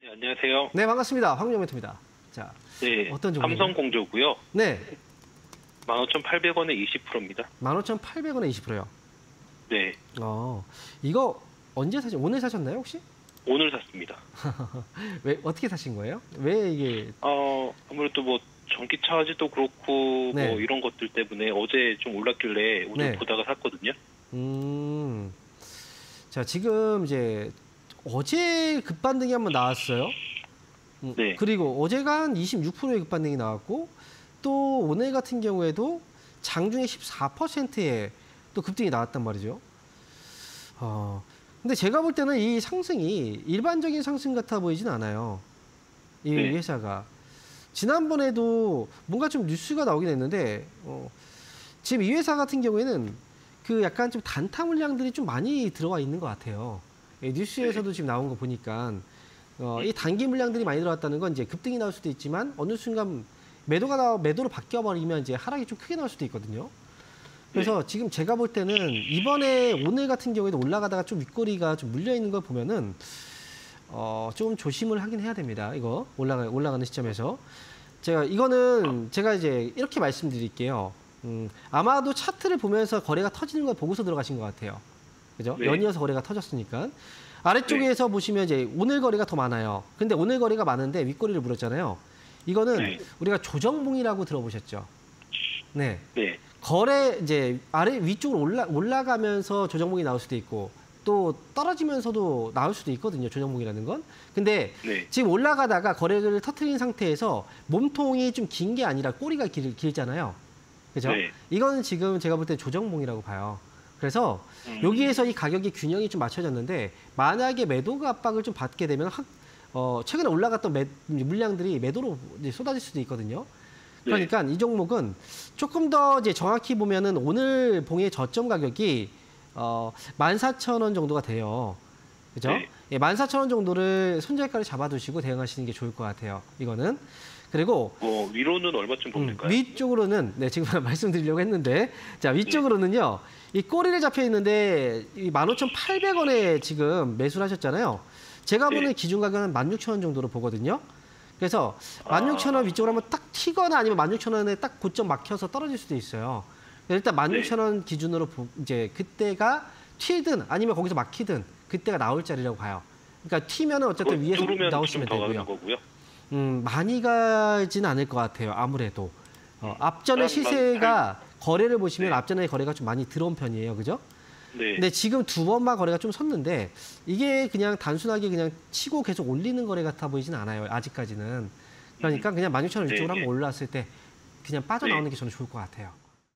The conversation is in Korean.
네, 안녕하세요. 네, 반갑습니다. 황정멘토입니다. 자, 네, 어떤 종류? 삼성공조고요. 네, 15,800원에 20%입니다. 15,800원에 20%요. 네, 이거 언제 오늘 사셨나요, 혹시? 오늘 샀습니다. 왜, 어떻게 사신 거예요? 왜 이게? 아무래도 뭐 전기차지도 그렇고 네. 뭐 이런 것들 때문에 어제 좀 올랐길래 오늘 네. 보다가 샀거든요. 자, 지금 이제 어제 급반등이 한번 나왔어요. 네. 그리고 어제가 한 26%의 급반등이 나왔고, 또 오늘 같은 경우에도 장중에 14%의 또 급등이 나왔단 말이죠. 근데 제가 볼 때는 이 상승이 일반적인 상승 같아 보이진 않아요. 이 네. 회사가. 지난번에도 뭔가 좀 뉴스가 나오긴 했는데, 지금 이 회사 같은 경우에는 그 약간 좀 단타 물량들이 좀 많이 들어와 있는 것 같아요. 뉴스에서도 지금 나온 거 보니까, 이 단기 물량들이 많이 들어왔다는 건 이제 급등이 나올 수도 있지만, 어느 순간 매도로 바뀌어버리면 이제 하락이 좀 크게 나올 수도 있거든요. 그래서 지금 제가 볼 때는 이번에 오늘 같은 경우에도 올라가다가 좀 윗꼬리가 좀 물려 있는 걸 보면은 좀 조심을 하긴 해야 됩니다. 이거 올라가는 시점에서 제가 이제 이렇게 말씀드릴게요. 아마도 차트를 보면서 거래가 터지는 걸 보고서 들어가신 것 같아요. 그죠? 네. 연이어서 거래가 터졌으니까. 아래쪽에서 보시면 이제 오늘 거래가 더 많아요. 근데 오늘 거래가 많은데 윗꼬리를 물었잖아요. 이거는 네. 우리가 조정봉이라고 들어보셨죠? 네. 네. 거래 이제 위쪽으로 올라가면서 조정봉이 나올 수도 있고 또 떨어지면서도 나올 수도 있거든요. 조정봉이라는 건. 근데 네. 지금 올라가다가 거래를 터트린 상태에서 몸통이 좀 긴 게 아니라 꼬리가 길잖아요. 그죠? 네. 이거는 지금 제가 볼 때 조정봉이라고 봐요. 그래서 여기에서 이 가격의 균형이 좀 맞춰졌는데 만약에 매도가 압박을 좀 받게 되면 최근에 올라갔던 물량들이 매도로 이제 쏟아질 수도 있거든요. 그러니까 이 종목은 조금 더 이제 정확히 보면은 오늘 봉의 저점 가격이 14,000원 정도가 돼요. 그죠? 네. 예, 14,000원 정도를 손절가를 잡아두시고 대응하시는 게 좋을 것 같아요. 이거는. 그리고 위로는 얼마쯤 보실까요? 위쪽으로는 지금 말씀드리려고 했는데 자, 위쪽으로는요. 이 꼬리를 잡혀 있는데 이 15,800원에 지금 매수를 하셨잖아요. 제가 보는 기준 가격은 16,000원 정도로 보거든요. 그래서 16,000원 위쪽으로 한번 딱 튀거나 아니면 16,000원에 딱 고점 막혀서 떨어질 수도 있어요. 일단 16,000원 기준으로 이제 그때가 튀든 아니면 거기서 막히든 그때가 나올 자리라고 봐요. 그러니까 튀면은 어쨌든 위에서 나오시면 되고요. 많이 가지는 않을 것 같아요. 아무래도 앞전의 시세가 거래를 보시면 앞전에 거래가 좀 많이 들어온 편이에요. 그죠? 네. 근데 지금 두 번만 거래가 좀 섰는데 이게 그냥 단순하게 그냥 치고 계속 올리는 거래 같아 보이진 않아요. 아직까지는. 그러니까 그냥 16,000원 위쪽으로 한번 올라왔을 때 그냥 빠져나오는 게 저는 좋을 것 같아요.